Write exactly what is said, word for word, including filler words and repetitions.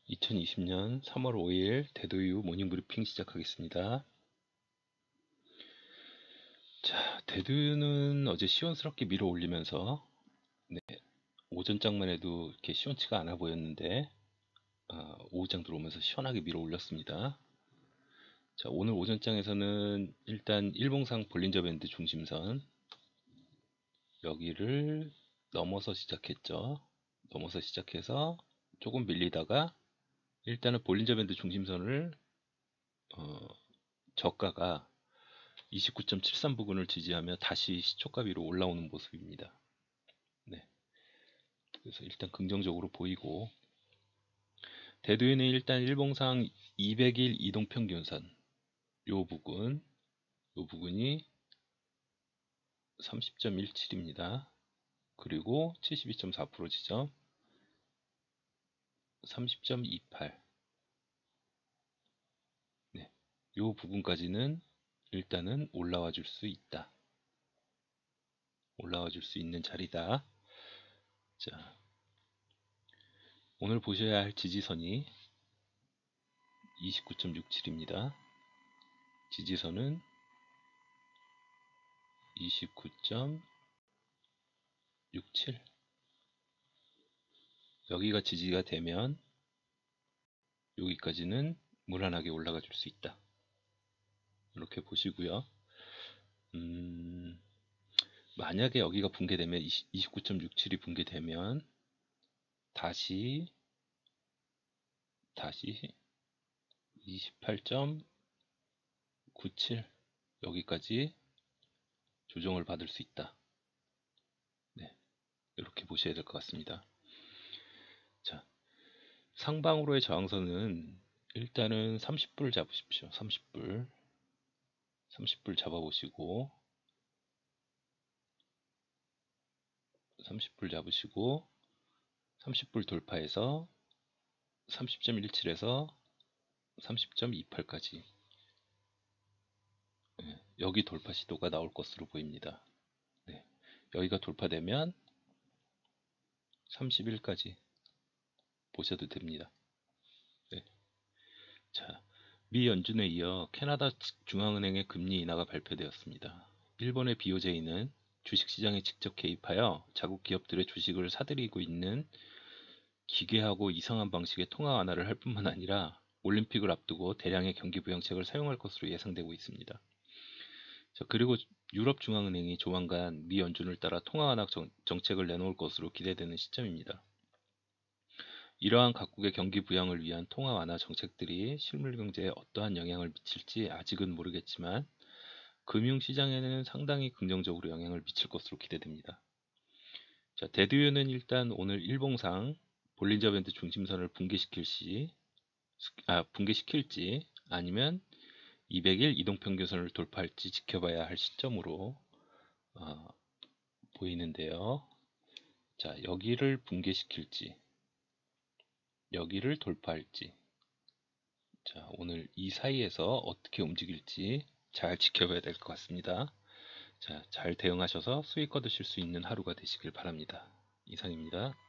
이천이십 년 삼월 오일 대도 이후 모닝 브리핑 시작하겠습니다. 자, 대두는 어제 시원스럽게 밀어 올리면서 네, 오전장만 해도 이렇게 시원치가 않아 보였는데 아, 오후장 들어오면서 시원하게 밀어 올렸습니다. 자, 오늘 오전장에서는 일단 일봉상 볼린저 밴드 중심선 여기를 넘어서 시작했죠. 넘어서 시작해서 조금 밀리다가 일단은 볼린저 밴드 중심선을 어, 저가가 이십구 점 칠삼 부근을 지지하며 다시 시초가 위로 올라오는 모습입니다. 네. 그래서 일단 긍정적으로 보이고 대두에는 일단 일봉상 이백 일 이동평균선 요 부근 요 부근이 삼십 점 일칠입니다. 그리고 칠십이 점 사 퍼센트 지점 삼십 점 이팔 네. 요 부분까지는 일단은 올라와 줄 수 있다. 올라와 줄 수 있는 자리다. 자, 오늘 보셔야 할 지지선이 이십구 점 육칠입니다. 지지선은 이십구 점 육칠 여기가 지지가 되면 여기까지는 무난하게 올라가 줄 수 있다. 이렇게 보시고요. 음, 만약에 여기가 붕괴되면 이십구 점 육칠이 붕괴되면 다시 다시 이십팔 점 구칠 여기까지 조정을 받을 수 있다. 네, 이렇게 보셔야 될 것 같습니다. 자, 상방으로의 저항선은 일단은 삼십 불 잡으십시오. 삼십 불 삼십 불 잡아보시고 삼십 불 잡으시고 삼십 불 돌파해서 삼십 점 일칠에서 삼십 점 이팔까지 네, 여기 돌파 시도가 나올 것으로 보입니다. 네, 여기가 돌파되면 삼십일까지 보셔도 됩니다. 네. 자, 미 연준에 이어 캐나다 중앙은행의 금리 인하가 발표되었습니다. 일본의 비오제이는 주식시장에 직접 개입하여 자국 기업들의 주식을 사들이고 있는 기괴하고 이상한 방식의 통화 완화를 할 뿐만 아니라 올림픽을 앞두고 대량의 경기 부양책을 사용할 것으로 예상되고 있습니다. 자, 그리고 유럽중앙은행이 조만간 미 연준을 따라 통화 완화 정책을 내놓을 것으로 기대되는 시점입니다. 이러한 각국의 경기 부양을 위한 통화 완화 정책들이 실물 경제에 어떠한 영향을 미칠지 아직은 모르겠지만 금융시장에는 상당히 긍정적으로 영향을 미칠 것으로 기대됩니다. 자, 대두유는 일단 오늘 일봉상 볼린저 밴드 중심선을 붕괴시킬 시, 아, 붕괴시킬지 아니면 이백 일 이동평균선을 돌파할지 지켜봐야 할 시점으로 어, 보이는데요. 자, 여기를 붕괴시킬지 여기를 돌파할지 자, 오늘 이 사이에서 어떻게 움직일지 잘 지켜봐야 될 것 같습니다. 자, 잘 대응하셔서 수익 거두실 수 있는 하루가 되시길 바랍니다. 이상입니다.